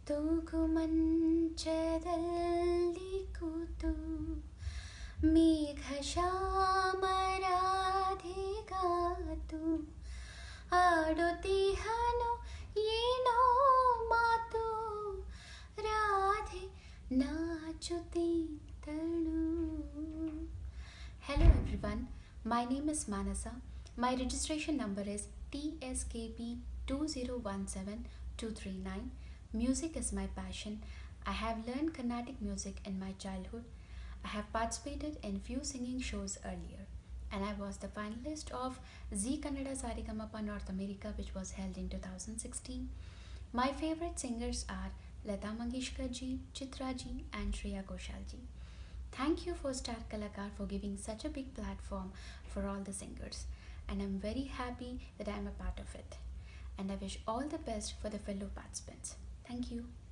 ತೂಗು ಮಂಚದಲ್ಲಿ ಕೂತು ಮೇಘ ಶ್ಯಾಮರಾಧಿಗಾತು ಆಡುತ್ತಿಹನು ಏನೋ ಮಾತು Radhe ನಾಚುತ್ತಿದ್ದಳು. Hello everyone, my name is Manasa. My registration number is TSKP 2017239. Music is my passion. I have learned Carnatic music in my childhood. I have participated in few singing shows earlier, and I was the finalist of Zee Kannada Saregama North America, which was held in 2016. My favorite singers are Lata Mangeshkar ji, Chitra ji, and Shreya Ghoshal ji. Thank you for Star Kalakar for giving such a big platform for all the singers, and I'm very happy that I'm a part of it. And I wish all the best for the fellow participants. Thank you.